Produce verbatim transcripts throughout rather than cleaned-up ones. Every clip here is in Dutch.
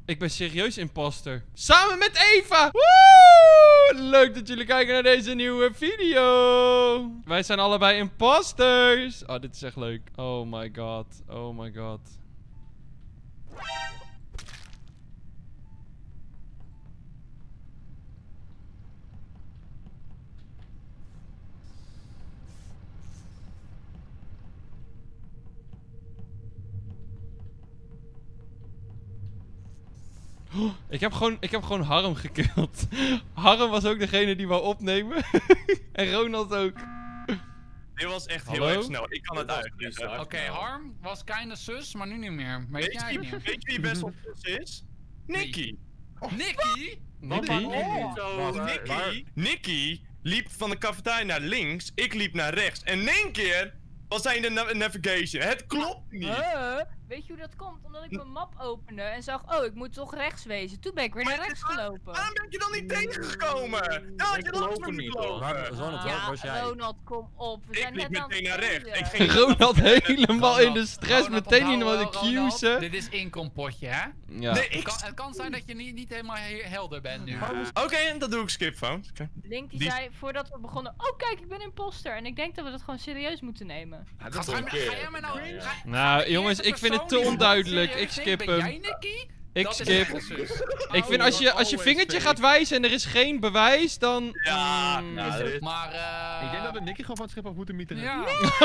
Ik ben serieus imposter. Samen met Eva! Woe! Leuk dat jullie kijken naar deze nieuwe video. Wij zijn allebei imposters. Oh, dit is echt leuk. Oh my god. Oh my god. Oh, ik heb gewoon, ik heb gewoon Harm gekild. Harm was ook degene die wou opnemen. En Ronald ook. Dit was echt Hallo? heel erg snel. Ik kan het uitleggen. Oké, okay, Harm was kinda sus, maar nu niet meer. Weet, Weet jij je, niet? weet je wie best wel sus is? Nicky. Nicky? Nicky? Oh, Zo, Nicky, waar- Nicky liep van de cafetaria naar links, ik liep naar rechts. En in één keer was hij in de na navigation. Het klopt niet. Huh? Weet je hoe dat komt? Omdat ik mijn map opende en zag, oh, ik moet toch rechts wezen. Toen ben ik weer naar rechts gelopen. Waarom ben je dan niet tegengekomen? Nou, had je Ik langs geloof me hem niet, gelopen. hoor. Ik Ronald, Ja, waar was jij? Ronald, kom op. We zijn liep net aan meteen het naar rechts. Ik spelen. ging Ronald helemaal in de Ronald, stress. Ronald, Meteen onthoud iemand wel, de Ronald, cues. Dit is inkompotje, hè? Ja. Nee, Het ik... kan, het kan zijn dat je niet, niet helemaal he helder bent nu. Oké, en dat doe ik skip phone. Okay. Link die, Die- zei voordat we begonnen, oh kijk, ik ben imposter. En ik denk dat we dat gewoon serieus moeten nemen. Ja, Ga, dat ga, is ga jij me nou... Ja. ga- Nou, ga de jongens, eerste ik vind het te persoon die onduidelijk. serieus Ik neemt, skip ben hem. jij, Nicky? Ik Dat is skip. echt zus. Ik vind als je, als je vingertje gaat wijzen en er is geen bewijs, dan... Ja, Mm. Ja, dit- Maar eh... Ik denk dat we Nicky gewoon van het schip af moeten mieten. Ja.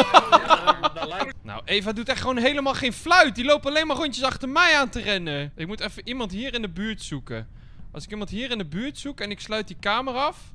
Dat lijkt Nou, Eva doet echt gewoon helemaal geen fluit. Die loopt alleen maar rondjes achter mij aan te rennen. Ik moet even iemand hier in de buurt zoeken. Als ik iemand hier in de buurt zoek en ik sluit die kamer af...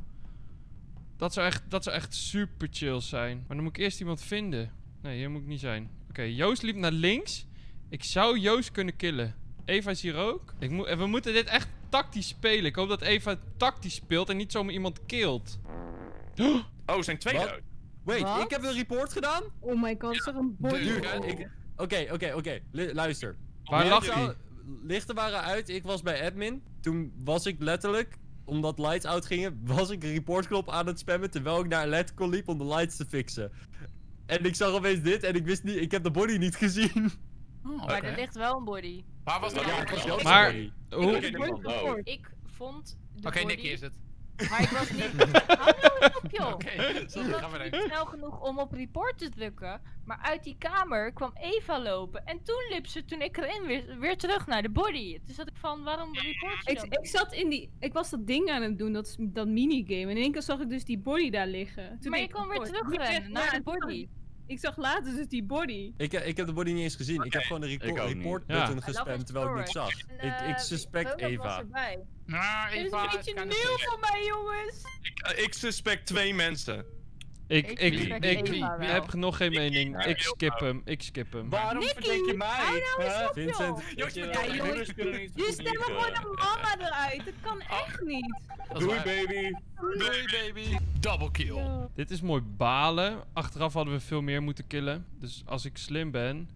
Dat zou echt, dat zou echt super chill zijn. Maar dan moet ik eerst iemand vinden. Nee, hier moet ik niet zijn. Oké, Joost liep naar links. Ik zou Joost kunnen killen. Eva is hier ook. Ik moet, we moeten dit echt tactisch spelen. Ik hoop dat Eva tactisch speelt en niet zomaar iemand killt. Oh, er zijn twee Wat? dood. Wait, Wat? ik heb een report gedaan? Oh my god, is er een bord? Dude, Dude, ik- Oké, oké, oké. Lu- Luister. Waar Ik lag zou- hij? Lichten waren uit, ik was bij admin. Toen was ik letterlijk, omdat lights out gingen, was ik een reportknop aan het spammen terwijl ik naar electrical liep om de lights te fixen. En ik zag opeens dit en ik wist niet, ik heb de body niet gezien. Oh, Maar oké. er ligt wel een body. Waar was dat? Ja, ik was Joost Maar- body. Hoe... Ik, niemand dood. ik vond de Oké, body, Nicky is het. maar ik was niet... Hou nou eens op, joh. Oké, Ik sorry, was ga maar niet denken. snel genoeg om op report te drukken. Maar uit die kamer kwam Eva lopen. En toen liep ze, toen ik erin weer, weer terug naar de body. Dus dat ik van, waarom report je Ik, dan? ik zat in die. Ik was dat ding aan het doen, dat, dat minigame. En in één keer zag ik dus die body daar liggen. Toen Maar ik je kon weer oh, terugrennen ja, naar de toen zag body. ik- Ik zag later dus die body. Ik, ik heb de body niet eens gezien, ik heb gewoon de ik reco- ook niet. report Ja. button I love gespamd his terwijl ik niks story. zag. En, Ik, ik eh, suspect Ronald was Eva. erbij. Nou, Dit is Eva een is beetje kinda nieuw sus. voor mij, jongens. Ik, ik suspect twee mensen. Ik, Ik ik, respect ik, Eva wel. heb nog geen mening. Ik skip hem. Ik skip hem. Waarom Nicky, verdenk je mij? hou nou eens Huh? op, Vincent, joh. Joost, Je- je- Ja, je jongens, moeders kunnen niet Je goed stemmen liegen. gewoon een mama eruit. Dat kan echt niet. Dat is Doei waar. baby. Doei, baby. Double kill. Dit is mooi balen. Achteraf hadden we veel meer moeten killen. Dus als ik slim ben,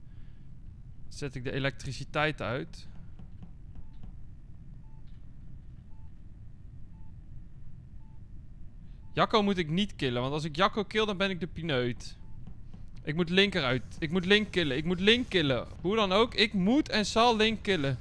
zet ik de elektriciteit uit. Jacco moet ik niet killen, want als ik Jacco kill, dan ben ik de pineut. Ik moet Link eruit. Ik moet Link killen. Ik moet Link killen. Hoe dan ook, ik moet en zal Link killen.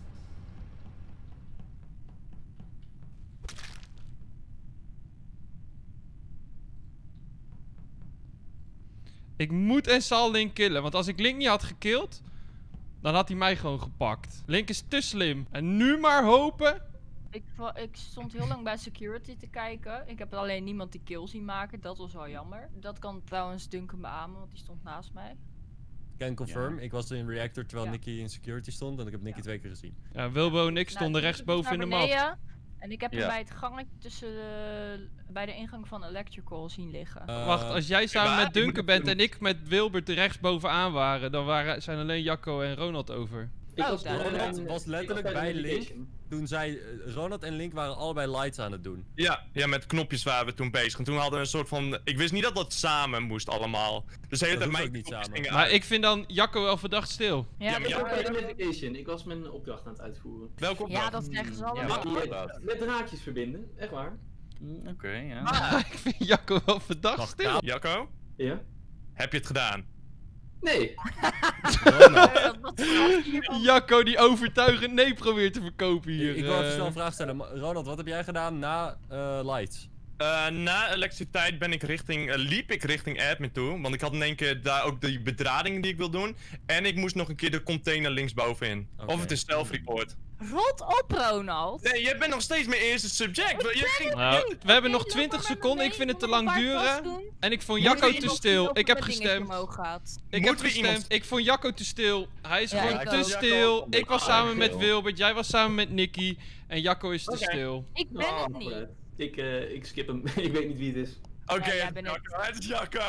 Ik moet en zal Link killen. Want als ik Link niet had gekilld, dan had hij mij gewoon gepakt. Link is te slim. En nu maar hopen. Ik, wa- ik stond heel lang bij security te kijken. Ik heb alleen niemand die kill zien maken. Dat was wel jammer. Dat kan trouwens Duncan beamen, want die stond naast mij. can confirm, ik was in reactor terwijl Ja. Nicky in security stond en ik heb Nicky Ja. twee keer gezien. Ja, Wilbo en ik Nou, stonden toen rechtsboven in liep de ik naar map. beneden. En ik heb hem Ja. bij het gangetje tussen de, bij de ingang van electrical zien liggen. Eh, Wacht, als jij samen maar- met Duncan bent en ik met Wilbert er rechtsbovenaan waren, dan waren, zijn alleen Jacco en Ronald over. Ik Oh, was daar. Ronald was letterlijk bij Link. Toen zij, eh, Ronald en Link waren allebei lights aan het doen. Ja, ja, met knopjes waren we toen bezig. En toen hadden we een soort van... Ik wist niet dat dat samen moest allemaal. Dus de hele Dat tijd hoeft mijn ook niet knopjes samen. gingen Maar uit. ik vind dan Jacco wel verdacht stil. Ja, Ja, maar dat ja, is Ik ook- ben navigation. Ik was mijn opdracht aan het uitvoeren. Welke opdracht? ja, dat zeggen ze Ja, allemaal. maar- Met, met draadjes verbinden, echt waar. Mm, Oké, ja. Ah, ik vind Jacco wel verdacht Wacht, stil. Kaap. Jacco, Ja? heb je het gedaan? Nee. Ronald. Eh, wat vraag je hiervan? Jacco die overtuigend nee probeert te verkopen hier. Ik, ik wil even eh. snel een vraag stellen. Ma- Ronald, wat heb jij gedaan na eh, Lights? Eh, na elektriciteit ben ik richting, eh, liep ik richting admin toe. Want ik had in één keer daar ook die bedrading die ik wil doen. En ik moest nog een keer de container linksbovenin. Oké. Of het is self-report. Rot op, Ronald. Nee, jij bent nog steeds mijn eerste subject. Je ging... Nou, we hebben nog Oké, twintig loop maar met seconden. me Ik vind mee, het te ik moet lang een paar duren. vast doen. En ik vond Moet Jacco er te iemand stil. Of Ik heb mijn dingetje gestemd. omhoog gaat. Ik Moet heb er gestemd. iemand- Ik vond Jacco te stil. Hij is Ja, gewoon ik te ook. stil. Ik was samen met Jacco. Wilbert. Jij was samen met Nicky. En Jacco is te Oké. stil. Ik ben Oh, het niet. vooruit. Ik, eh, ik skip hem. Ik weet niet wie het is. Oké, Ja, jij het is bent het. Jacco. Het is Jacco.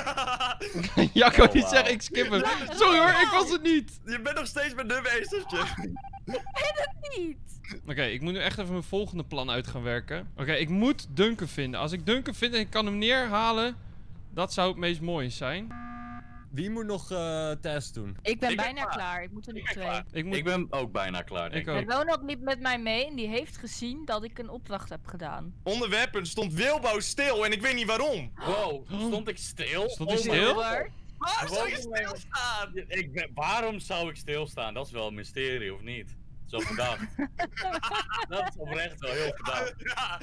Jacco Oh, die wauw. zegt ik skip hem. Sorry hoor, ik was het niet. Je bent nog steeds mijn nummer één subject. Niet. Oké, ik moet nu echt even mijn volgende plan uit gaan werken. Oké, ik moet Duncan vinden. Als ik Duncan vind en ik kan hem neerhalen, dat zou het meest mooie zijn. Wie moet nog eh test doen? Ik ben Ik ben bijna klaar. klaar. Ik moet er Ik nog ben twee. klaar. Ik moet... Ik ben ook bijna klaar, denk Ik ik. ook. En Ronald liep met mij mee en die heeft gezien dat ik een opdracht heb gedaan. Onderwerpen stond Wilbo stil en ik weet niet waarom. Wow, stond ik stil? Stond hij Oh my stil? god. Hoor. Waarom zou je Gewoon- stilstaan? Ik ben, waarom zou ik stilstaan? Dat is wel een mysterie, of niet? Zo verdacht. Dat is oprecht wel heel verdacht. Ja,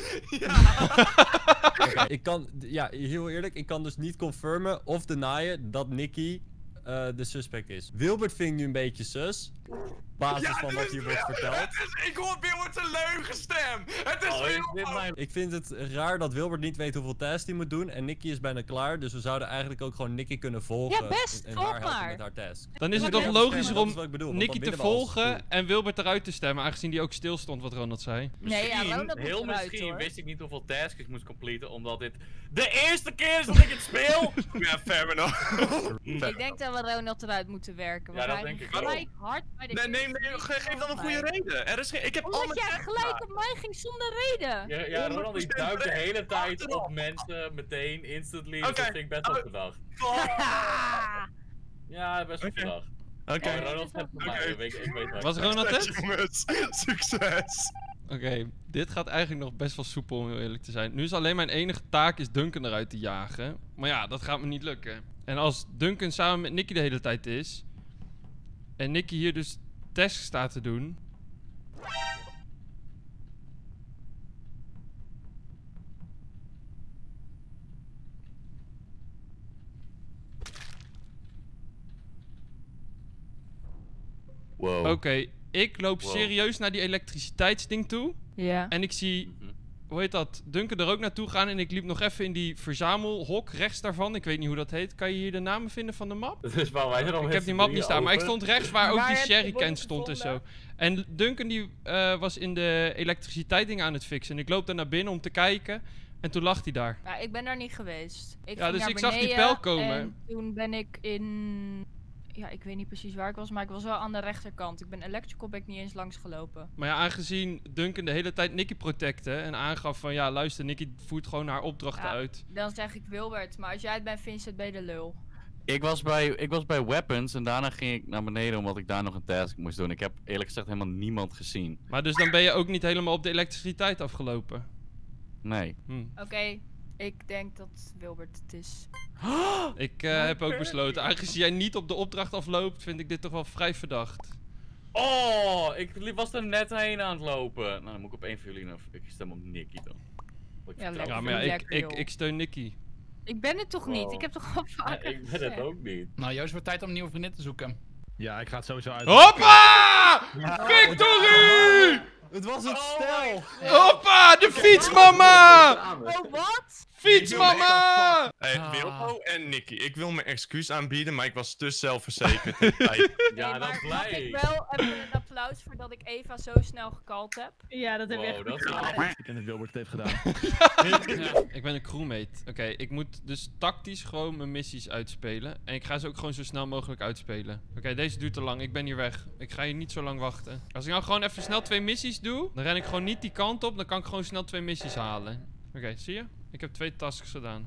ja. Oké, ik kan, ja, heel eerlijk, ik kan dus niet confirmen of denyen dat Nicky eh, de suspect is. Wilbert vind ik nu een beetje sus. Basis Ja, van dit wat is hier wordt Wil- verteld. Het is, ik hoor Wilbert een leugenstem. Het is Oh, is Wilbert. dit mijn... Ik vind het raar dat Wilbert niet weet hoeveel tasks hij moet doen en Nicky is bijna klaar, dus we zouden eigenlijk ook gewoon Nicky kunnen volgen. Ja, best, en, en volg haar helpen maar. met haar task. Dan is Ja, het maar toch dat is logischer dat is om wat ik bedoel, want Nicky dan te winnen we als volgen groep. en Wilbert eruit te stemmen, aangezien die ook stil stond wat Ronald zei. Nee, ja, Misschien, Ronald moet heel eruit, misschien hoor. wist ik niet hoeveel tasks ik moest completen, omdat dit de eerste keer is dat ik het speel! Ja, fair enough. Ik denk dat we Ronald eruit moeten werken. Ja, Want dat hij denk ging ik ook. gelijk hard bij de Nee, nee, eerste nee, keer ge- geef dan een goede mij. reden. Er is geen, ik heb al Omdat mijn jij tests gelijk gedaan. op mij ging zonder reden. Ja, ja Ronald die honderd procent duikt de hele recht. tijd Achterop. op mensen meteen, instantly, dus Oké. dat vind ik best wel Oh. verdacht. Ah. Ja, best wel Oké. verdacht. Oké. Oh, Ronald stemt voor mij, Oké. ik weet, ik weet wel. Was Ronald het? Jongens, succes. Oké, dit gaat eigenlijk nog best wel soepel om heel eerlijk te zijn. Nu is alleen mijn enige taak is Duncan eruit te jagen. Maar ja, dat gaat me niet lukken. En als Duncan samen met Nicky de hele tijd is... En Nicky hier dus tasks staat te doen... Wow. Oké, ik loop Wow. serieus naar die elektriciteitsding toe. Ja. En ik zie, Mhm. hoe heet dat, Duncan er ook naartoe gaan. En ik liep nog even in die verzamelhok rechts daarvan. Ik weet niet hoe dat heet. Kan je hier de namen vinden van de map? Dus waar wij er al Ik heb die map niet staan, maar ik stond rechts waar ook Waar die heb je sherrycan het stond en zo. gevonden? En Duncan die eh, was in de elektriciteit dingen aan het fixen. En ik loop daar naar binnen om te kijken. En toen lag hij daar. Ja, ik ben daar niet geweest. Ik Ja, ging dus naar ik zag die beneden pijl komen. En toen ben ik in... Ja, ik weet niet precies waar ik was, maar ik was wel aan de rechterkant. Ik ben electrical ben ik niet eens langs gelopen. Maar ja, aangezien Duncan de hele tijd Nicky protecte en aangaf van ja, luister, Nicky voert gewoon haar opdrachten Ja. uit. Dan zeg ik Wilbert, maar als jij het bent Vincent, ben je de lul. Ik was, bij, ik was bij Weapons en daarna ging ik naar beneden omdat ik daar nog een task moest doen. Ik heb eerlijk gezegd helemaal niemand gezien. Maar dus dan ben je ook niet helemaal op de elektriciteit afgelopen. Nee. Hm. Oké, ik denk dat Wilbert het is. Ik eh, heb ook besloten, aangezien jij niet op de opdracht afloopt, vind ik dit toch wel vrij verdacht. Oh, ik li- was er net heen aan het lopen. Nou, dan moet ik op één van jullie nog. Ik stem op Nicky dan. Want ik Ja, vertrouw- lekker. Ja, maar ja, ik, lekker, ik, joh. ik steun Nicky. Ik ben het toch niet? Wow. Ik heb toch al Ja, vaker ik ben het gezegd. ook niet. Nou, Joost, wordt tijd om een nieuwe vriendin te zoeken. Ja, ik ga het sowieso uit. Hoppa! Victory! Het was het Oh stel! Hoppa, de fietsmama! Samen. Oh, wat? Fietsmama! Hey, Ah. Wilbo en Nicky, ik wil mijn excuus aanbieden, maar ik was te zelfverzekerd. in de tijd. Ja, Nee, dat maar is mag blij. ik wel even een applaus voor dat ik Eva zo snel gekald heb? Ja, dat heb je echt Wow, dat goed is gedaan. wel... Ik ken het Wilbert het heeft gedaan. Ja. Ik ben een crewmate. Oké, ik moet dus tactisch gewoon mijn missies uitspelen. En ik ga ze ook gewoon zo snel mogelijk uitspelen. Oké, deze duurt te lang. Ik ben hier weg. Ik ga hier niet zo lang wachten. Als ik nou gewoon even snel twee missies doe, dan ren ik gewoon niet die kant op. Dan kan ik gewoon snel twee missies halen. Oké, zie je? Ik heb twee tasks gedaan.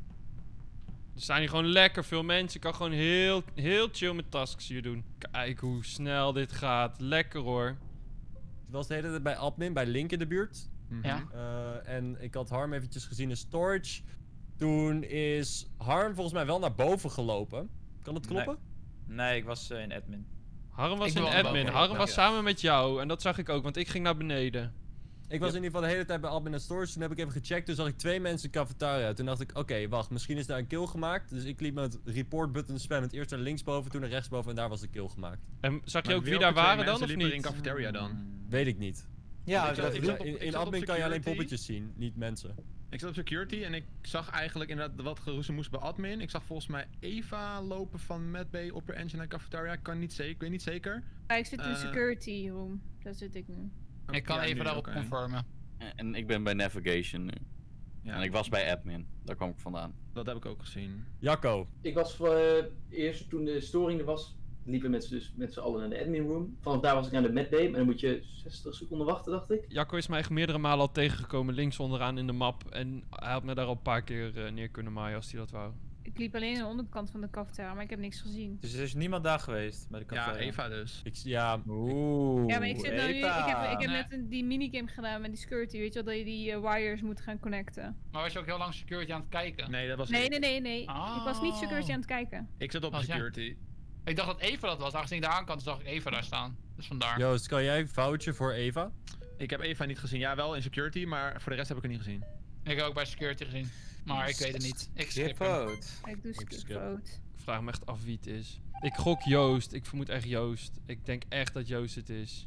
Er staan hier gewoon lekker veel mensen. Ik kan gewoon heel, heel chill met tasks hier doen. Kijk hoe snel dit gaat. Lekker hoor. Het was de hele tijd bij admin, bij Link in de buurt. Ja. Eh, en ik had Harm eventjes gezien in storage. Toen is Harm volgens mij wel naar boven gelopen. Kan het kloppen? Nee, ik was uh, in admin. Harm was Ik in wil admin. boven. Harm Ja. was samen met jou. En dat zag ik ook, want ik ging naar beneden. Ik was in ieder geval de hele tijd bij admin en storage. Toen heb ik even gecheckt. Toen zag ik twee mensen in de cafetaria. Toen dacht ik, oké, okay, wacht. Misschien is daar een kill gemaakt. Dus ik liep met report button spammend eerst naar linksboven, toen naar rechtsboven. En daar was de kill gemaakt. En zag je Maar ook wie welke daar twee waren dan, mensen of liepen er niet? in cafeteria dan? Weet ik niet. Ja, Ik zat- dat ik is zat op- In, ik in zat op admin kan je alleen security. poppetjes zien, niet mensen. Ik zat op security en ik zag eigenlijk inderdaad wat geroezemoes bij admin. Ik zag volgens mij Eva lopen van Medbay, Upper Engine naar cafetaria. Ik kan niet zeker, ik weet niet zeker. Ja, ik zit in de Eh, security room. Daar zit ik nu. Ik kan Ja, even nu daarop ook, confirmen. En, en ik ben bij navigation nu. Ja, En ik was bij admin. Daar kwam ik vandaan. dat heb ik ook gezien. Jacco. Ik was voor, eerst toen de storing er was, liepen we met, z'n- dus met z'n allen naar de admin room. Vanaf daar was ik naar de medbay, maar dan moet je zestig seconden wachten, dacht ik. Jacco is mij echt meerdere malen al tegengekomen links onderaan in de map. En hij had me daar al een paar keer uh, neer kunnen maaien als hij dat wou. Ik liep alleen aan de onderkant van de cafetaria, maar ik heb niks gezien. Dus er is niemand daar geweest bij de Ja, café. Eva dus. Ik, ja, Oeh. Ja, maar ik zit nou nu, ik heb, ik heb Nee. net een, die minigame gedaan met die security, weet je wel, dat je die eh, wires moet gaan connecten. Maar was je ook heel lang security aan het kijken? Nee, dat was Nee, ik. nee, nee, nee. Ik was niet security aan het kijken. Ik zat op Was jij? security. Ik dacht dat Eva dat was. Aangezien ik de aankant zag ik Eva daar staan. Dus vandaar. Joost, kan jij een foutje voor Eva? Ik heb Eva niet gezien. Ja, wel in security, maar voor de rest heb ik haar niet gezien. Ik heb ook bij security gezien. Maar ik weet het niet. Ik skip hem. vote. Ik doe skip skip. vote. Ik vraag me echt af wie het is. Ik gok Joost. Ik vermoed echt Joost. Ik denk echt dat Joost het is.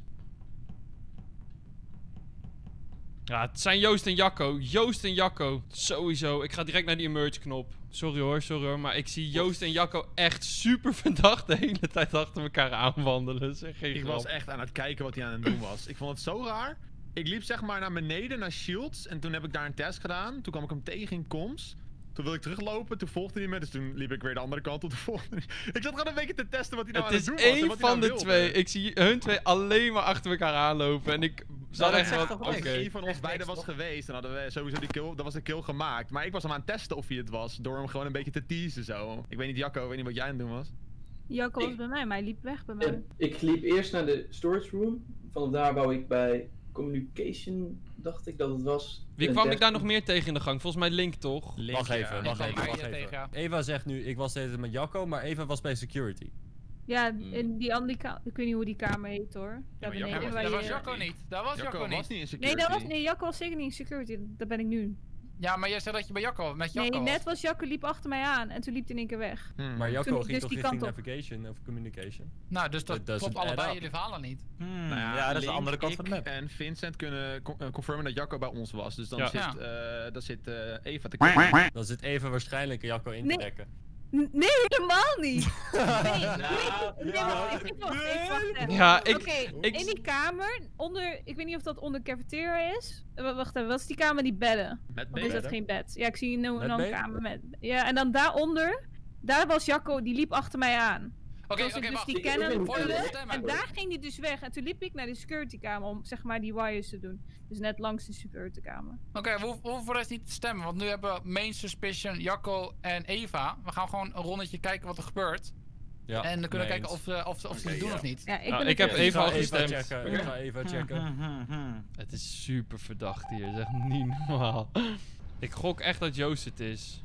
Ja, het zijn Joost en Jacco. Joost en Jacco. Sowieso. Ik ga direct naar die emerge knop. Sorry hoor, sorry hoor. Maar ik zie Joost en Jacco echt super verdacht de hele tijd achter elkaar aanwandelen. Zeg geen Ik grap. was echt aan het kijken wat hij aan het doen was. Ik vond het zo raar. Ik liep zeg maar naar beneden, naar Shields. En toen heb ik daar een test gedaan. Toen kwam ik hem tegen in comms. Toen wilde ik teruglopen, toen volgde hij me. Dus toen liep ik weer de andere kant op de volgende. Ik zat gewoon een beetje te testen wat hij nou Het aan is het doen was. en één wat hij van nou de wilde. twee. Ik zie hun twee alleen maar achter elkaar aanlopen. En ik zag dat echt zegt wat... toch Oké. niks? Als er één van ons Echt beiden niks, was toch? geweest, dan hadden we sowieso die kill, dan was de kill gemaakt. Maar ik was hem aan het testen of hij het was, door hem gewoon een beetje te teasen zo. Ik weet niet, Jacco, ik weet niet wat jij aan het doen was. Jacco was Ik- bij mij, maar hij liep weg bij mij. En ik liep eerst naar de storage room. Vanaf daar wou ik bij communication, dacht ik dat het was. Wie een kwam ik test daar nog doen. meer tegen in de gang? Volgens mij Link, toch? Link, Wacht ja. even, Ik wacht kwam even, mij wacht hier even. tegen, ja. Eva zegt nu, ik was de hele tijd met Jacco, maar Eva was bij security. Ja, Hmm. in die andere kamer. Ik weet niet hoe die kamer heet hoor. Daar maar beneden Jacco Dat waar was, dat je- was Jacco niet. Dat was Jacco, Jacco niet. was niet in security. Nee, dat was, nee, Jacco was zeker niet in security. Dat ben ik nu. Ja, maar jij zei dat je bij Jacco, met Jacco Nee, was. net was Jacco liep achter mij aan en toen liep hij in één keer weg. Hmm. Maar Jacco Toen- ging dus toch die richting kant op. navigation of communication? Nou, dus dat That doesn't klopt allebei add up. jullie verhalen niet. Hmm, Nou ja, dat is de Link, andere kant ik van de map. en Vincent kunnen con- eh, confirmen dat Jacco bij ons was. Dus dan Ja. zit, Ja. eh, dan zit eh, Eva te kijken. Dan zit Eva waarschijnlijk Jacco in te Nee. dekken. N- Nee, helemaal niet! Nee, nee, Nou, nee, wacht, ik wacht, ik wacht even. Ja, ik... Oké, ik- in die kamer, onder, ik weet niet of dat onder de cafeteria is. Eh, Wacht even, wat is die kamer die bedden? Met Of is dat B. geen bed? Ja, ik zie nou Met nog een bed? kamer met... Ja, en dan daaronder, daar was Jacco, die liep achter mij aan. Oké, Als ik oké, dus wacht. die Ik- ik cannon ben- Voor de vulde, stemmen. en daar ging hij dus weg. En toen liep ik naar de security kamer om, zeg maar, die wires te doen. Dus net langs de security kamer. Oké, we, hoeven- we hoeven voor de rest niet te stemmen, want nu hebben we Main Suspicion, Jacco en Eva. We gaan gewoon een rondetje kijken wat er gebeurt. Ja, en dan kunnen we mee kijken eens. of, ze- of, ze- of ze het doen of niet. Ja, ik, Nou, ben ik het heb er- Eva al Ik ga gestemd. checken, ik ga Eva checken. Het is super verdacht hier, zeg niet normaal. Ik gok echt dat Joost het is.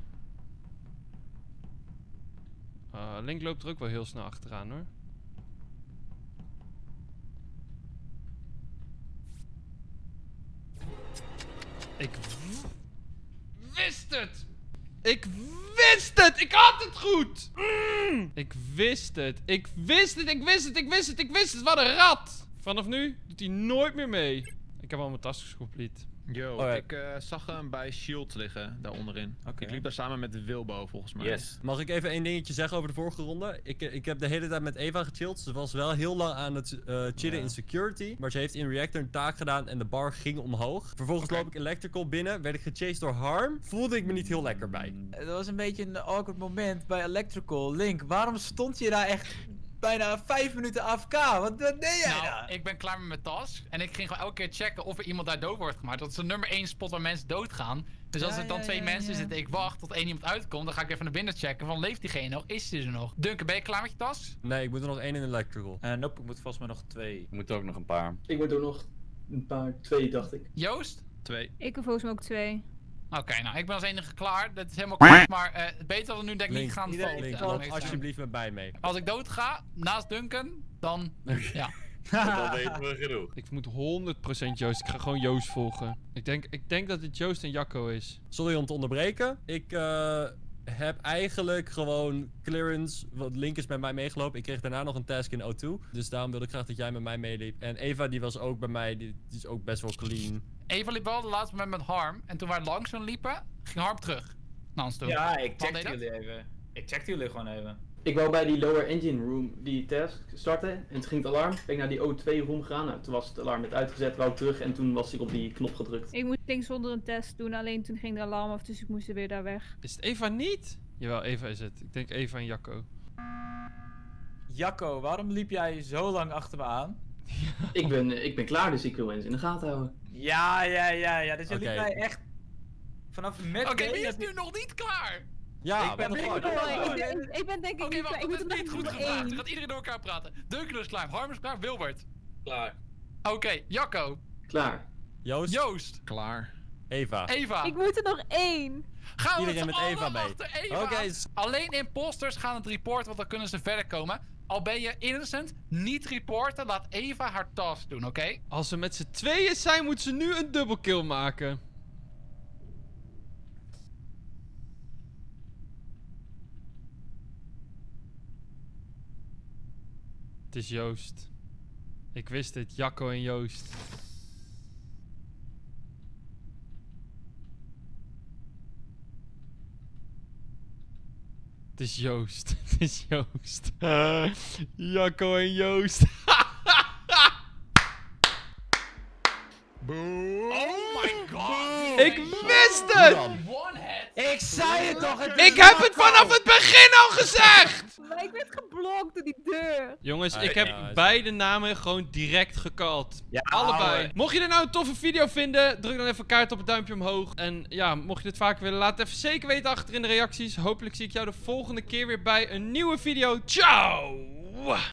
Uh, Link loopt er ook wel heel snel achteraan hoor. Ik w- wist het! Ik wist het! Ik had het goed! Mm! Ik wist het! Ik wist het! Ik wist het! Ik wist het! Ik wist het! Wat een rat! Vanaf nu doet hij nooit meer mee. Ik heb al mijn tasks complete. Yo, Oh, ja. ik eh, zag hem bij Shield liggen, daar onderin. Oké. Ik liep daar samen met Wilbo, volgens mij. Yes. Mag ik even één dingetje zeggen over de vorige ronde? Ik, ik heb de hele tijd met Eva gechilled. Ze was wel heel lang aan het eh, chillen Ja. in security. Maar ze heeft in Reactor een taak gedaan en de bar ging omhoog. Vervolgens Oké. loop ik electrical binnen. Werd ik gechased door Harm. Voelde ik me niet heel lekker bij. Het was een beetje een awkward moment bij Electrical. Link, waarom stond je daar echt bijna vijf minuten A F K? Wat, wat deed jij Nou, daar? ik ben klaar met mijn task. En ik ging gewoon elke keer checken of er iemand daar dood wordt gemaakt. Dat is de nummer één spot waar mensen doodgaan. Dus als Ja, er dan ja, twee ja, mensen ja. zitten, ik wacht tot één iemand uitkomt. Dan ga ik even naar binnen checken van leeft diegene nog? Is die er nog? Duncan, ben je klaar met je task? Nee, ik moet er nog één in electrical. Eh, nope, ik moet volgens mij nog twee. Ik moet ook nog een paar. Ik moet ook nog een paar, twee dacht ik. Joost? Twee. Ik heb volgens mij ook twee. Oké, nou, ik ben als enige klaar. Dat is helemaal kort, maar uh, het beter dat we nu denk ik niet Link, gaan iedereen- voten. Link, zal loop het alsjeblieft met mij mee. Als ik dood ga, naast Duncan, dan... Ja. Dan weten we genoeg. Ik moet honderd procent Joost. Ik ga gewoon Joost volgen. Ik denk, ik denk dat het Joost en Jacco is. Sorry om te onderbreken. Ik uh, heb eigenlijk gewoon clearance. Want Link is met mij meegelopen. Ik kreeg daarna nog een task in O twee. Dus daarom wilde ik graag dat jij met mij meeliep. En Eva die was ook bij mij. Die, die is ook best wel clean. Eva liep wel de laatste moment met Harm. En toen wij langzaam liepen, ging Harm terug. Naar ons toe. Ja, ik Wat checkte deed dat? jullie even. Ik checkte jullie gewoon even. Ik wou bij die lower engine room die task starten en toen ging het alarm. Ben ik naar die O twee room gegaan. Nou, toen was het alarm net uitgezet, wou ik terug en toen was ik op die knop gedrukt. Ik moest dingen zonder een test doen, alleen toen ging de alarm af, dus ik moest er weer daar weg. Is het Eva niet? Jawel, Eva is het. Ik denk Eva en Jacco. Jacco, waarom liep jij zo lang achter me aan? Ik ben, eh, ik ben klaar, dus ik wil mensen in de gaten houden. Ja, ja, ja, ja. Dus je liep Oké. mij echt vanaf met. Oké, wie is nu nog niet klaar? Ja, Ik ben what the mee- fuck? Oh, ik, ben- ik, ik ben denk ik Oké, niet wacht, klaar. Ik dat moet is er niet nog goed nog gevraagd. één. Dan gaat iedereen door elkaar praten. Duncan is klaar, Harm is klaar, Wilbert. Klaar. Oké, Jacco, Klaar. Joost, Joost, Klaar. Eva. Eva. Ik moet er nog één. Gaan we Iedereen met met z'n Eva allen mee. achter Eva. Oké, s- Alleen imposters gaan het reporten, want dan kunnen ze verder komen. Al ben je innocent, niet reporten, laat Eva haar task doen, oké? Als we met z'n tweeën zijn, moet ze nu een dubbelkill maken. Het is Joost. Ik wist het, Jacco en Joost. Het is Joost. Het is Joost. Jacco en Joost. Oh my god! Ik wist het! One head. Ik zei het toch! Het Ik heb het vanaf het begin al gezegd! Maar ik werd geblokt door die deur. Jongens, Ah, ik heb ja, is- beide namen gewoon direct gecallt. Ja, Allebei. ouwe. Mocht je er nou een toffe video vinden, druk dan even kaart op het duimpje omhoog. En ja, mocht je dit vaker willen, laat het even zeker weten achter in de reacties. Hopelijk zie ik jou de volgende keer weer bij een nieuwe video. Ciao!